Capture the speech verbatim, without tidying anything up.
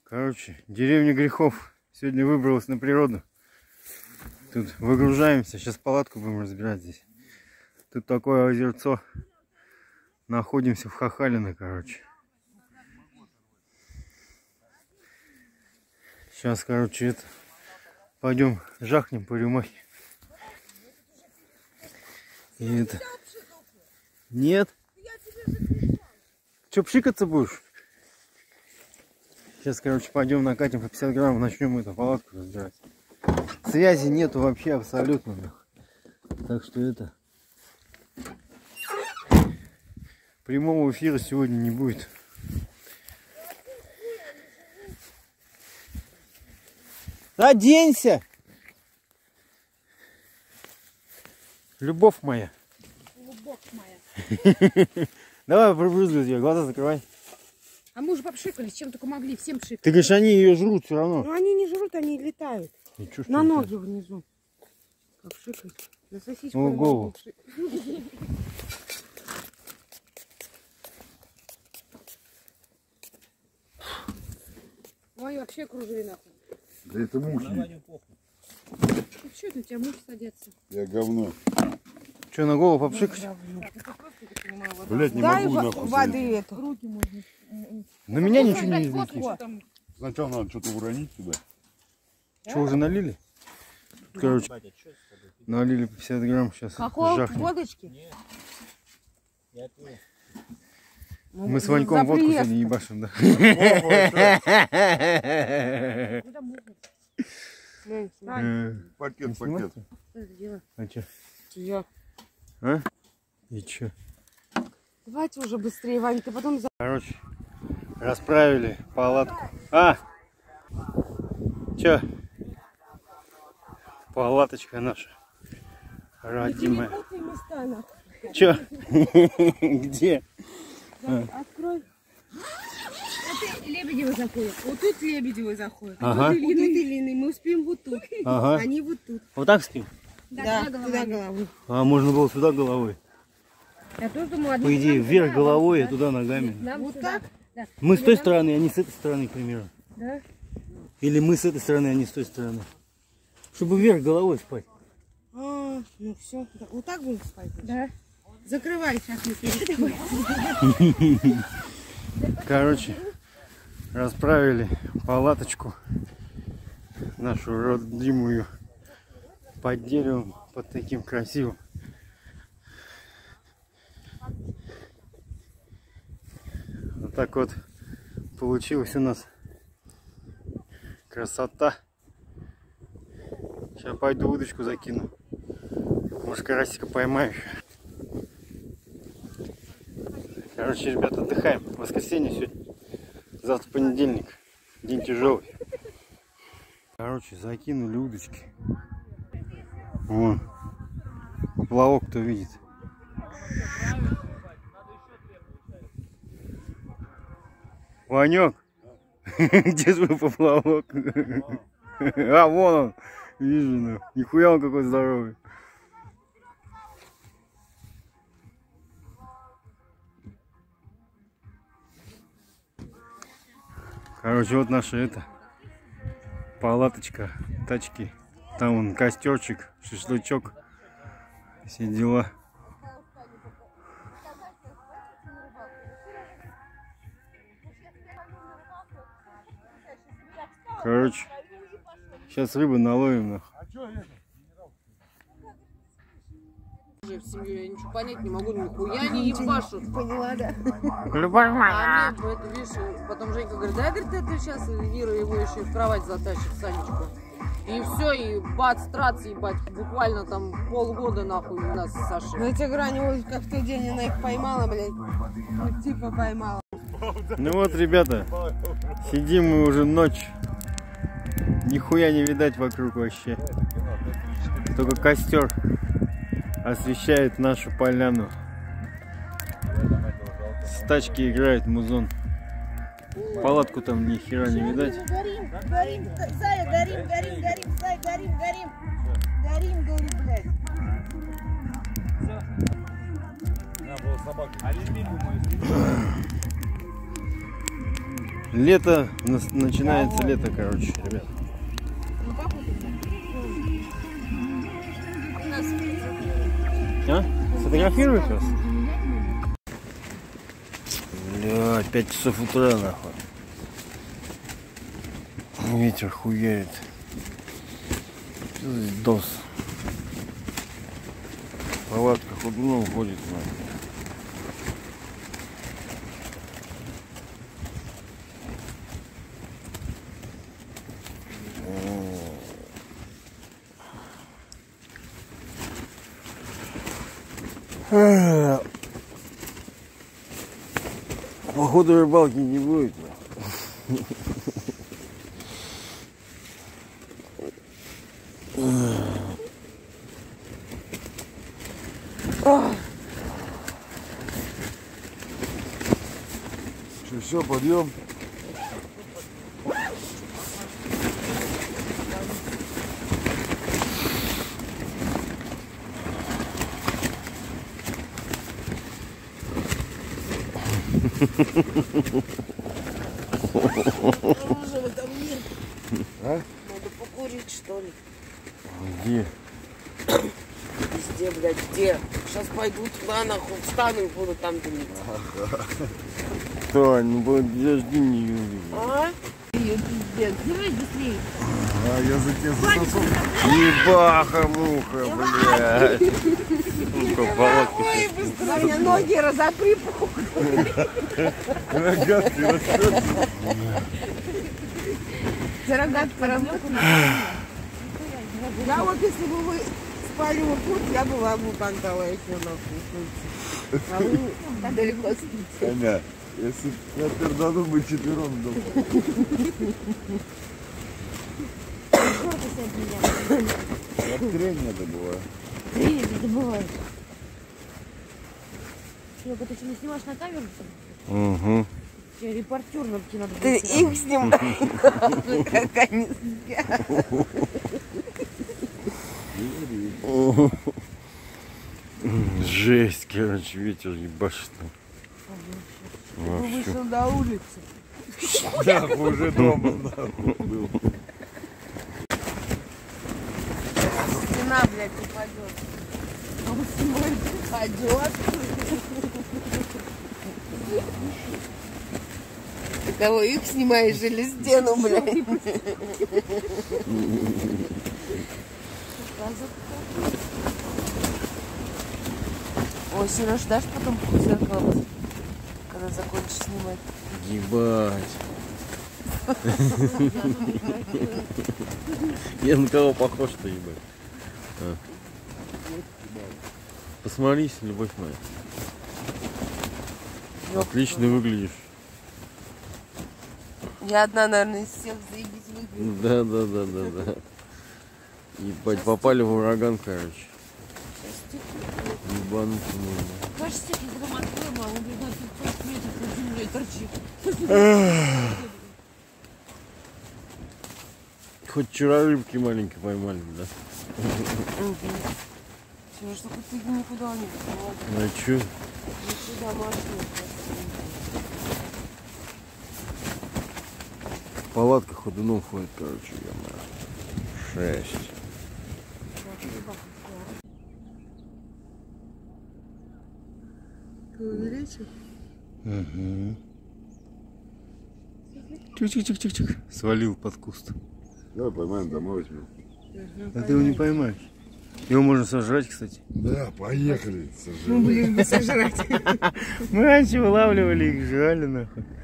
Короче, деревня грехов сегодня выбралась на природу. Тут выгружаемся. Сейчас палатку будем разбирать здесь. Тут такое озерцо. Находимся в Хахалино, короче. Сейчас, короче, это пойдем жахнем по рюмахе. И это... Нет. Че, пшикаться будешь? Сейчас, короче, пойдем накатим по пятьдесят грамм, начнем эту палатку разбирать. Связи нету вообще абсолютно. Так что это... Прямого эфира сегодня не будет. Оденься! Любовь моя. Любовь моя. Давай пробрызгай ее, глаза закрывай. А мы уже попшикались, чем только могли, всем пшикали. Ты говоришь, они ее жрут все равно. Ну они не жрут, они летают. Ничего, на ноги так? Внизу. Попшикать. На сосиску. О, голову. Ой, вообще кружили нахуй. Да это мухи. Ну что это, у тебя мухи садятся? Я говно. Что, на голову попшикать? Блять, не дай могу нахуй. Воды это. Руки можно. На меня ничего не излетит. Сначала надо что-то уронить сюда. Что, уже налили? Короче, налили пятьдесят грамм, сейчас жахнем. Водочки? Мы с Ваньком водку сегодня ебашим, да? Пакет, пакет. А че? Я. А? И че? Давайте уже быстрее, Вань, ты потом... Короче, расправили палатку. А! Че? Палаточка наша. Родимая. Че? Где? Открой. Вот и Лебедевы заходят. Вот тут Лебедевы заходят. Ага. Вот и длинный. Мы успеем вот тут. Ага. Они вот тут. Вот так спим? Да, да, туда головой. А можно было сюда головой. Я тоже думаю, По идее, вверх головой, а туда ногами. вот так? Да. Мы с той стороны, а не с этой стороны, к примеру. Да. Или мы с этой стороны, а не с той стороны. Чтобы вверх головой спать. А, ну все. Да. Вот так будем спать? Да. Закрывай сейчас. Короче, расправили палаточку нашу родимую под деревом, под таким красивым. Вот так вот получилось у нас. Красота. Сейчас пойду удочку закину. Может, карасика поймаю. Короче, ребята, отдыхаем. Воскресенье сегодня. Завтра понедельник. День тяжелый. Короче, закинули удочки. Вон. Поплавок кто видит. Ванек. Где свой поплавок? А, вон он. Вижу, ну. Нихуя он какой здоровый. Короче, вот наша это палаточка, тачки. Там вон костерчик, шашлычок. Все дела. Короче, сейчас рыбы наловим нахуй. В семью я ничего понять не могу, нихуя не ебашут. Поняла, да? Любовь моя. А мне, это, видишь, потом Женька говорит, да, говорит, это сейчас Ира его еще и в кровать затащит, Санечку. И все, и бац, трац, ебать, буквально там полгода нахуй у нас с Сашей. Ну я тебе говорю, они вот как в тот день она их поймала, блядь. Вот типа поймала. Ну вот, ребята, сидим мы уже ночь. Нихуя не видать вокруг вообще. Только костер освещает нашу поляну. С тачки играет музон. Палатку там ни хера не видать. Горим, горим, Зая, горим, горим, горим, Зая, горим, горим. Горим, говорит, блядь. Надо было собаку. А любимую мою. Лето, нас- начинается лето, короче, ребят. А? Сфотографируют вас? Бля, пять часов утра, нахуй. Ветер хуярит. Что здесь дос? Палатка ходуном ходит, нахуй. Походу рыбалки не будет. Что, все, подъем? Оружия там нет. А? Надо покурить, что ли? Где? Везде, блядь, где? Сейчас пойду туда, нахуй, встану и буду там дымить. Тань, ну подожди, не Юрий. А? Ее пиздец. Давай быстрее. А, я за тебя засосу. Ебаха-муха, блядь. Сука, палатка. Ой, быстро, я ноги разопри, похуй. Рогатки растет. За рогатку работала. Я вот, если бы вы спали вот тут, я была бы кантала еще нахуй. А вы так далеко спите. Аня, если я пердану, мы четвером дома. Я трень надо было. Привет, это бывает. Серега, ты что, не снимаешь на камеру? Угу. Тебе репортер надо, тебе надо Ты будет их снимай, как они спят. Жесть, короче, ветер ебашит. Ты вышел на улицу. Нахуй, уже дома, нахуй, был. Стена, блядь, упадет. А он снимает, упадет. Ты кого, их снимаешь или стену, блядь? Ой, Сереж, дашь потом зеркало, когда закончишь снимать? Ебать. Я на кого похож-то, ебать? А. Посмотрись, любовь моя. Отлично выглядишь. Я одна, наверное, из всех заебись выгляжу. Да, да, да, да, да. Ебать, попали в ураган, короче. Ебануться можно. Кажется, если потом откроем, а он где-то на пятьсот метров над землей торчит. Хоть вчера рыбки маленькие поймали, да? Сереж, только ты никуда не выходишь. Ну а чё? Сюда машину. Палатка ходуном ходит, короче, я Шесть. Ты увеличил? Угу. Чик-чик-чик-чик-чик. Свалил под куст. Давай поймаем, домой возьмем. А ты его не поймаешь. Его можно сожрать, кстати. Да, поехали. Ну, блин, бы сожрать. Мы раньше вылавливали их, жрали нахуй.